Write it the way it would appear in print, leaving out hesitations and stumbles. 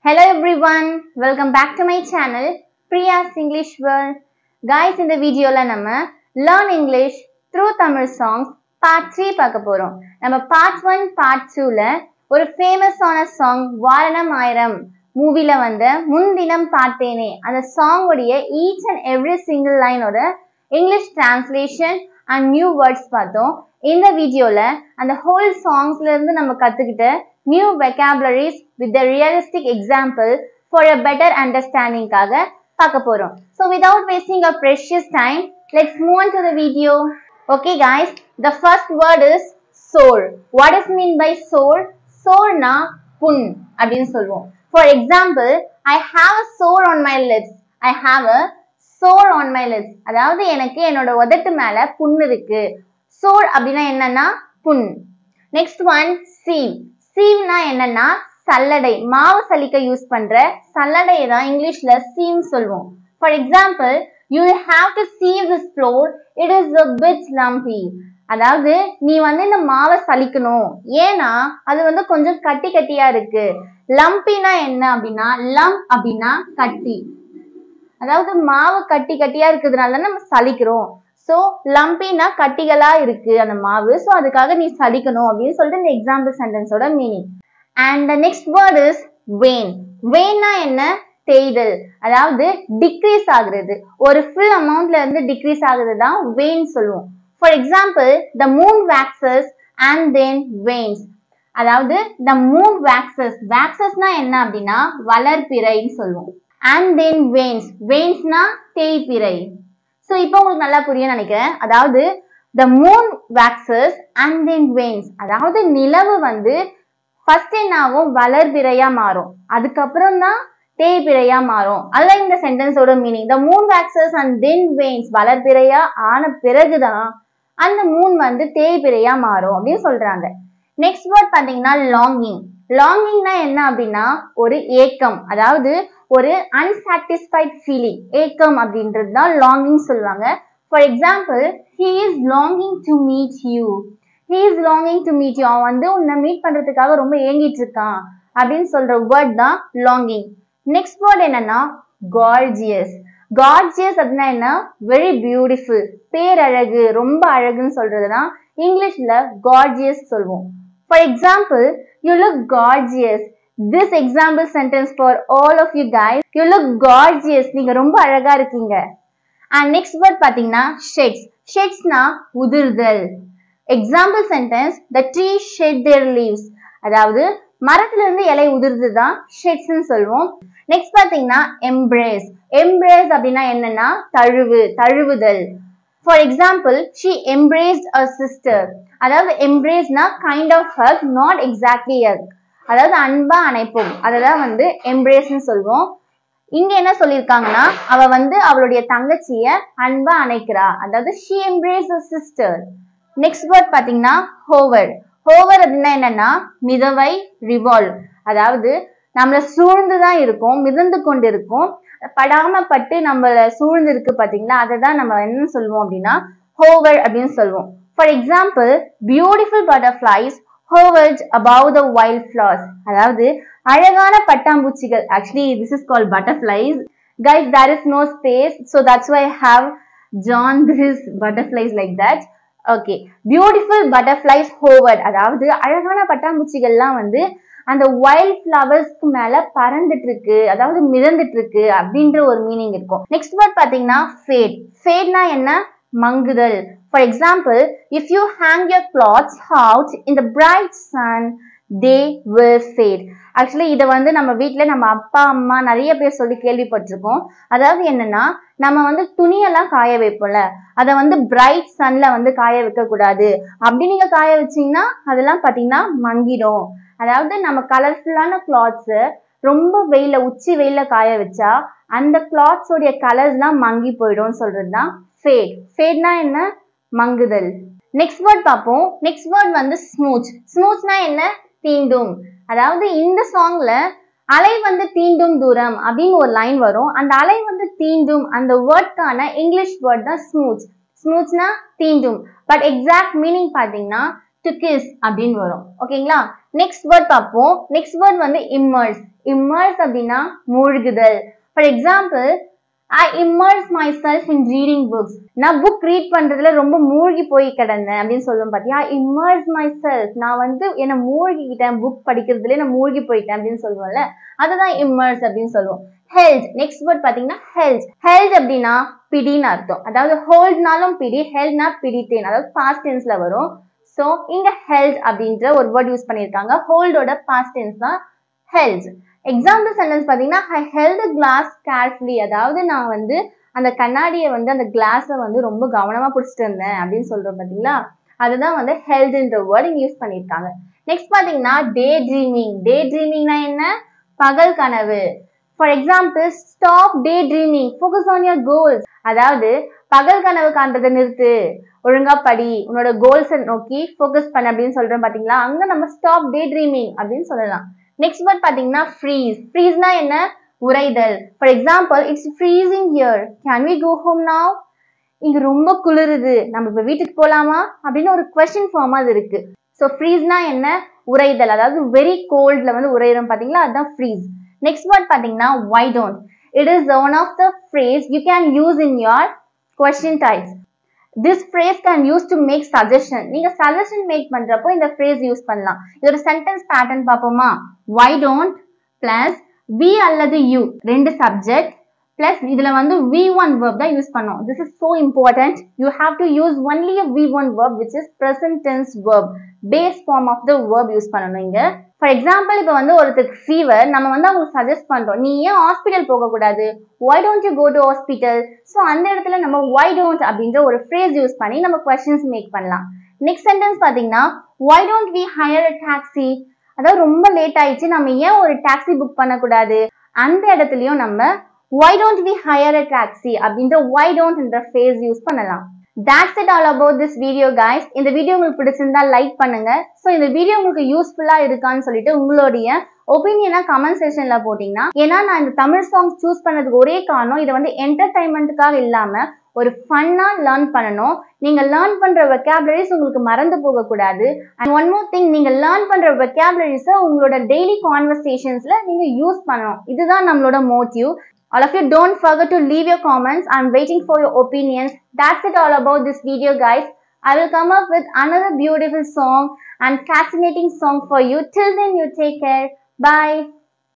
Hello everyone, welcome back to my channel Priya's English World. Guys, in the video la nama learn English through Tamil songs part 3 பார்க்க போறோம். நம்ம part 1 part 2 ல ஒரு famous ஆன song வாரணம் ஆயிரம் மூவில வந்த முன்தினம் பார்த்தேனே அந்த song உடைய each and every single line ஓட English translation and new words பார்த்தோம். இந்த வீடியோல அந்த whole songsல இருந்து நம்ம கத்துக்கிட்ட new vocabularies with the realistic example for a better understanding காக பார்க்க போறோம். So without wasting our precious time, let's move on to the video. Okay guys, the first word is sore. What is mean by sore? Sore na pun அப்படினு சொல்வோம். For example, I have a sore on my lips. I have a sore on my lips. அதாவது எனக்கு என்னோட உதட்டு மேல புண்ணு இருக்கு. Sore அப்படினா என்னன்னா புண். Next one, sieve. சீவ்னா என்னன்னா சல்லடை, மாவு சலிக்க யூஸ் பண்ற சல்லடையை தான் இங்கிலீஷ்ல சீவ் சொல்வோம். For example, you have to sieve this floor, it is a bit lumpy. அதாவது நீ இந்த மாவை சலிக்கணும், ஏன்னா அது கொஞ்சம் கட்டி கட்டியா இருக்கு. லம்பினா என்ன அப்படின்னா, லம்ப் அப்படின்னா கட்டி, அதாவது மாவு கட்டி கட்டியா இருக்கிறதுனால நம்ம சலிக்கிறோம். சோ லம்பினா கட்டிகளா இருக்கு அந்த மாவு, சோ அதுக்காக நீ சலிக்கணும் அப்படின்னு சொல்லிட்டு இந்த எக்ஸாம்பிள் சென்டென்ஸோட meaning. And the next word is wane. வெயின்னா என்ன? தேய்தல், அதாவது டிக்ரீஸ் ஆகுறது, ஒரு ஃபுல் அமௌண்ட்ல இருந்து டிக்ரீஸ் ஆகுறது தான் வெயின் சொல்லுவோம். For example, the moon waxes and then wanes. அதாவது த மூன் வேக்சஸ், வேக்சஸ்னா என்ன அப்படின்னா வளர்பிறைன்னு சொல்லுவோம். அண்ட் தென் வெயின்ஸ், வெயின்ஸ்னா தேய்பிறை. சோ இப்போ உங்களுக்கு நல்லா புரியும் நினைக்கிறேன். அதாவது the moon waxes and then wanes, அதாவது நிலவு ஃபர்ஸ்ட் என்னாகும், வளர்பிறையா மாறும், அதுக்கப்புறம் தான் தேய்பிறையா மாறும். அதுதான் இந்த சென்டென்ஸோட meaning. the moon waxes and then wanes, வளர்பிறையா ஆன பிறகுதான் அந்த மூன் தேய்பிறையா மாறும் அப்படின்னு சொல்றாங்க. நெக்ஸ்ட் வேர்ட் பாத்தீங்கன்னா லாங்கிங். லாங்கிங்னா என்ன அப்படின்னா ஒரு ஏக்கம், அதாவது ஒரு unsatisfied feeling, ஏக்கம் அப்படின்றது தான் லாங்கிங் சொல்லுவாங்க. For example, he is longing to meet you. he is longing to meet you, அவன் உன்னை மீட் பண்றதுக்காக ரொம்ப ஏங்கிட்டு இருக்கான் அப்படின்னு சொல்ற வேர்ட் தான் லாங்கிங். நெக்ஸ்ட் வேர்ட் என்னன்னா gorgeous. gorgeous அப்படின்னா என்ன? வெரி பியூட்டிஃபுல், பேரழகு, ரொம்ப அழகுன்னு சொல்றதுதான் இங்கிலீஷ்ல gorgeous சொல்வோம். For example, you look gorgeous. This example sentence for all of you guys. You look gorgeous. நீங்க ரொம்ப அழகா இருக்கீங்க. And next word பாத்தீங்கன்னா sheds. Shedsனா உதிர்தல். Example sentence, the tree shed their leaves. அதாவது மரத்துல இருந்து இலை உதிர்து தான் sheds ன்னு சொல்வோம். நெக்ஸ்ட் பாத்தீங்கன்னா embrace. Embrace அப்படின்னா என்னன்னா தழுவு, தழுவுதல். For example, she embraced her sister. அதாவது embraceனா kind of hug, not exactly hug. அதாவது அன்பா அணைப்போம், அததான் embrace ன்னு சொல்வோம். இங்க என்ன சொல்லிருக்காங்கன்னா, அவ அவளுடைய தங்கச்சிய அன்பா அணைக்கிறா, அதாவது she embraced her sister. Next word பாத்தீங்கன்னா hover. hover அப்படின்னா என்னன்னா மிதவை, revolve. அதாவது நம்மள சூழ்ந்துதான் இருக்கும், மிதந்து கொண்டு இருக்கும், படாம பட்டு நம்மள சூழ்ந்து இருக்கு பாத்தீங்களா, அததான் நம்ம என்ன சொல்லுவோம் அப்படின்னா hover அப்படின்னு சொல்லுவோம். For example, beautiful butterflies hovered above the wildflowers. அதாவது அழகான பட்டாம்பூச்சிகள், actually this is called butterflies. Guys, there is no space, so that's why I have drawn this butterflies like that. Okay, beautiful butterflies hovered, அதாவது அழகான பட்டாம்பூச்சிகள்லாம் அந்த wild ஃப்ளவர்ஸ்க்கு மேல பறந்துட்டு இருக்கு, அதாவது மிதந்துட்டு இருக்கு அப்படின்ற ஒரு மீனிங் இருக்கும். நெக்ஸ்ட் வேர்ட் பாத்தீங்கன்னா fade. fadeனா என்ன? மங்குதல். For example, if you hang your clothes out in the bright sun, they will fade. Actually இத நம்ம வீட்ல நம்ம அப்பா அம்மா நிறைய பேர் சொல்லி கேள்விப்பட்டிருக்கோம். அதாவது என்னன்னா, நம்ம துணியெல்லாம் காய வைப்போம்ல, அத பிரைட் சன்ல காய வைக்க கூடாது. அப்படி நீங்க காய வச்சீங்கன்னா அதெல்லாம் பாத்தீங்கன்னா மங்கிடும். அதாவது நம்ம கலர்ஃபுல்லான கிளாத்ஸ் ரொம்ப வெயில, உச்சி வெயில காய வச்சா அந்த கிளாத்ஸ் உடைய கலர்ஸ் எல்லாம் மங்கி போயிடும் சொல்றதுதான் fade. fadeனா என்ன? மங்குதல். நெக்ஸ்ட் வேர்ட் பார்ப்போம். Next word smooch. ஸ்மூச்னா என்ன? தீண்டும். அதாவது இந்த சாங்ல அலை தீண்டும் தூரம் அப்படின்னு ஒரு லைன் வரும், அந்த அலை தீண்டும் அந்த வேர்ட்கான இங்கிலீஷ் வேர்ட் தான் ஸ்மூச். ஸ்மூச்னா தீண்டும், பட் எக்ஸாக்ட் மீனிங் பாத்தீங்கன்னா to kiss அப்படின்னு வரும். ஓகேங்களா? நெக்ஸ்ட் வேர்ட் பார்ப்போம். நெக்ஸ்ட் வேர்ட் வந்து immerse. immerse அப்படின்னா மூழ்குதல். For example, I immerse myself in reading books. நான் புக் ரீட் பண்றதுல ரொம்ப மூழ்கி போய் கிடந்தேன் அப்படின்னு சொல்லுவோம் பாத்தியா. immerse myself, நான் வந்து என்ன மூழ்கிக்கிட்டேன், புக் படிக்கிறதுல நான் மூழ்கி போயிட்டேன் அப்படின்னு சொல்லுவோம்ல, அதுதான் immerse அப்படின்னு சொல்லுவோம். held, நெக்ஸ்ட் வேர்ட் பாத்தீங்கன்னா held. held அப்படின்னா பிடின்னு அர்த்தம். அதாவது holdனாலும் பிடி, heldனா பிடித்தேன், அதாவது past tenseல வரும். சோ இங்க held அப்படின்ற ஒரு வேர்ட் யூஸ் பண்ணிருக்காங்க. holdோட past tense தான் held. எக்ஸாம்பிள் சென்டென்ஸ் பாத்தீங்கன்னா I held the glass carefully, அதாவது நான் வந்து அந்த கண்ணாடியை வந்து அந்த கிளாஸை வந்து ரொம்ப கவனமா பிடிச்சிட்டு இருந்தேன் அப்படின்னு சொல்றோம் பாத்தீங்களா, அதுதான் வந்து heldன்ற வேர்ட் இங்க யூஸ் பண்ணிருக்காங்க. நெக்ஸ்ட் பாத்தீங்கன்னா டே ட்ரீமிங். டே ட்ரீமிங்னா என்ன? பகல் கனவு. For example, stop daydreaming, focus on your goals, அதாவது பகல் கனவு காண்றதை நிறுத்து, ஒழுங்கா படி, உன்னோட கோல்ஸை நோக்கி ஃபோக்கஸ் பண்ண அப்படின்னு சொல்றோம் பாத்தீங்களா, அங்க நம்ம ஸ்டாப் டே ட்ரீமிங் அப்படின்னு சொல்லலாம். நெக்ஸ்ட் வேர்ட் பாத்தீங்கன்னா freeze. freezeனா என்ன? உறைதல். For example, it's freezing here, can we go home now? இங்க ரொம்ப குளிருது, நம்ம இப்ப வீட்டுக்கு போலாமா அப்படின்னு ஒரு கொஸ்டின் ஃபார்ம் அது இருக்கு. சோ freezeனா என்ன? உறைதல், அதாவது வெரி கோல்ட்ல வந்து உறையிறோம் பாத்தீங்களா, அதுதான் freeze. நெக்ஸ்ட் வேர்ட் பாத்தீங்கன்னா why don't. it is one of the phrase you can use in your question types. This phrase can use to make suggestion. நீங்க suggestion make பண்றப்போ இந்த phrase யூஸ் பண்ணலாம். இதோட sentence pattern பாப்போமா? why don't plus we அல்லது you, ரெண்டு subject plus இதுல வந்து V1 verb தான் யூஸ் பண்ணோம். This is so important. You have to use only a V1 verb which is present tense verb. Base form of the verb யூஸ் பண்ணணும் இங்க. For example, இப்போ வந்து ஒருத்தருக்கு ஃபீவர், நம்ம வந்து அவங்களுக்கு சஜஸ்ட் பண்றோம், நீ ஏன் ஹாஸ்பிட்டல் போக கூடாது, why don't you go to hospital? So அந்த இடத்துல நம்ம why don't அப்படின்ற ஒரு phrase யூஸ் பண்ணி நம்ம questions மேக் பண்ணலாம். நெக்ஸ்ட் சென்டென்ஸ் பாத்தீங்கன்னா why don't we hire a taxi, அதாவது ரொம்ப லேட் ஆயிடுச்சு, நம்ம ஏன் ஒரு டாக்ஸி புக் பண்ணக்கூடாது, அந்த இடத்துலயும் நம்ம why don't we hire a taxi அப்படின்ற why don't என்ற phrase யூஸ் பண்ணலாம். That's it all about this video guys. இந்த வீடியோ உங்களுக்கு பிடிச்சிருந்தா லைக் பண்ணுங்க. சோ இந்த வீடியோ உங்களுக்கு யூஸ்ஃபுல்லா இருக்கான்னு சொல்லிட்டு உங்களுடைய ஒப்பீனியனா கமெண்ட் செக்ஷன்ல போட்டீங்கன்னா, ஏன்னா நான் இந்த தமிழ் சாங்ஸ் சூஸ் பண்ணதுக்கு ஒரே காரணம், இதை வந்து என்டர்டைன்மெண்ட்டுக்காக இல்லாம ஒரு ஃபன்னா லேர்ன் பண்ணணும். நீங்க லேர்ன் பண்ற வெக்காபுலரிஸ் உங்களுக்கு மறந்து போக கூடாது. அண்ட் ஒன் மோர் திங், நீங்க லேர்ன் பண்ற வெக்காபுலரிஸை உங்களோட டெய்லி கான்வர்சேஷன்ஸ்ல நீங்க யூஸ் பண்ணணும். இதுதான் நம்மளோட motive. All of you, don't forget to leave your comments. I'm waiting for your opinions. That's it all about this video guys. I will come up with another beautiful song and fascinating song for you. Till then, you take care. Bye.